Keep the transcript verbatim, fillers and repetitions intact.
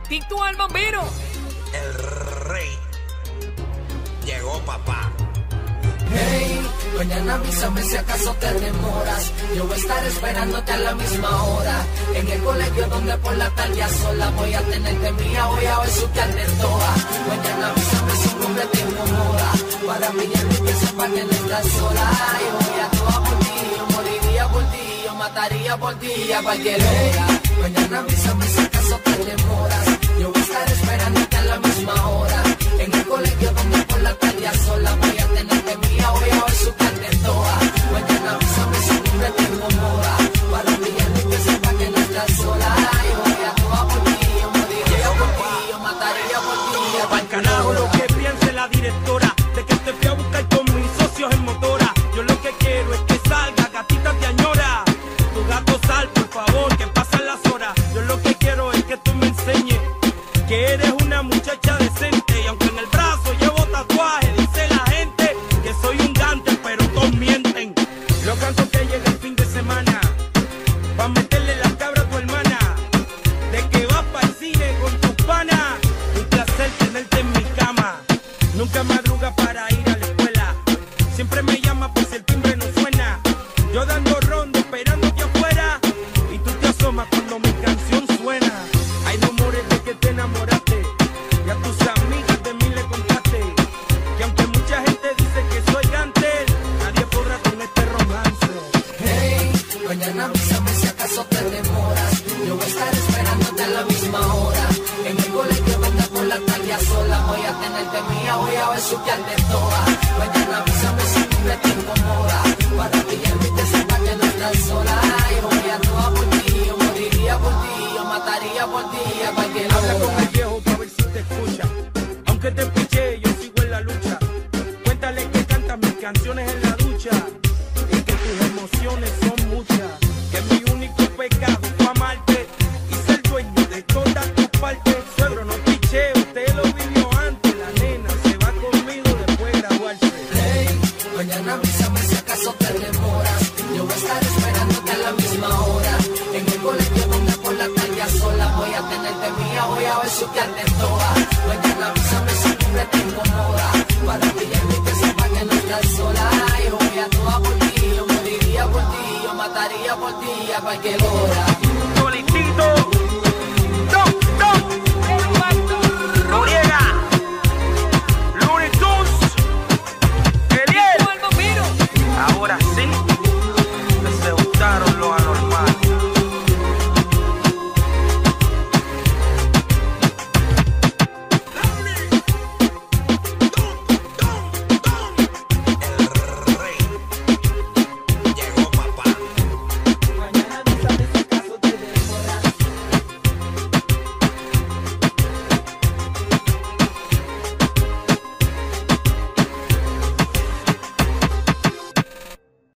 Tito al Bambino. El rey. Llegó papá. Hey, mañana avísame si acaso te demoras. Yo voy a estar esperándote a la misma hora. En el colegio donde por la tarde a sola voy a tenerte mía, voy a besuquearte toda. Mañana avísame si un hombre te incomoda. Para mí ya no que sepa que no estás sola. Yo voy a toda por ti, yo moriría por ti, yo mataría por ti a cualquier hora. Mañana avísame si acaso te demoras. Yo voy a estar esperándote a la misma hora. En el colegio donde por la tarde a sola voy a tenerte mía, voy a besuquearte toda. Mañana avísame si un hombre te incomoda. Para mí ya no que sepa que no estás sola. Yo voy a toda por ti, yo moriría por ti, yo mataría por ti a cualquier Carajo, hora. lo que piense la directora de que te fui a buscar con mis socios en motora. Yo lo que quiero es que salga, gatita te añora. Tu gato sal, por favor, que pasan las horas. Yo lo que quiero es que tú me enseñes que eres una muchacha decente. Y aunque en el brazo llevo tatuaje, dice la gente que soy un gante, pero todos mienten. Lo canto que llega el fin de semana, pa' meterle la cabra a tu hermana. De que vas para el cine con tus panas. Un placer tenerte en mi cama. Nunca madruga para ir a la escuela. Siempre me llama por si el timbre no suena. Yo dando rondo, esperándote afuera. Y tú te asomas cuando mi canción suena. Hay rumores de que te enamoraste. Y a tus amigas de mí le contaste. Que aunque mucha gente dice que soy gante, nadie podrá con este romance. Hey, mañana avísame si acaso te demoras. Yo voy a estar esperándote a la misma hora. En el colegio donde por la tarde a sola voy a tenerte mía, voy a besuquearte toda. Mañana avísame si un hombre te incomoda. Para pillarme y te sepa que no estás sola. Yo voy a toda por ti, yo moriría por ti, yo mataría por ti a cualquier Habla con hora. el viejo pa' ver si te escucha. Aunque te piché, yo sigo en la lucha. Cuéntale que cantas mis canciones en la ducha. Y que tus emociones son muchas. Que mi único pecado fue amarte y ser dueño de todas tus partes. Suegro, no piché, usted lo vivió antes. La nena se va conmigo después de graduarse. Hey, mañana avísame si acaso te demoras. Yo voy a estar esperándote a la misma hora. En el colegio donde por la tarde a sola voy a tenerte mía, voy a besuquearte toda. Mañana avísame si un hombre te incomoda. Para pillarme y que sepa que no estás sola. Yo voy a toda por ti, yo moriría por ti, yo mataría por ti a cualquier hora.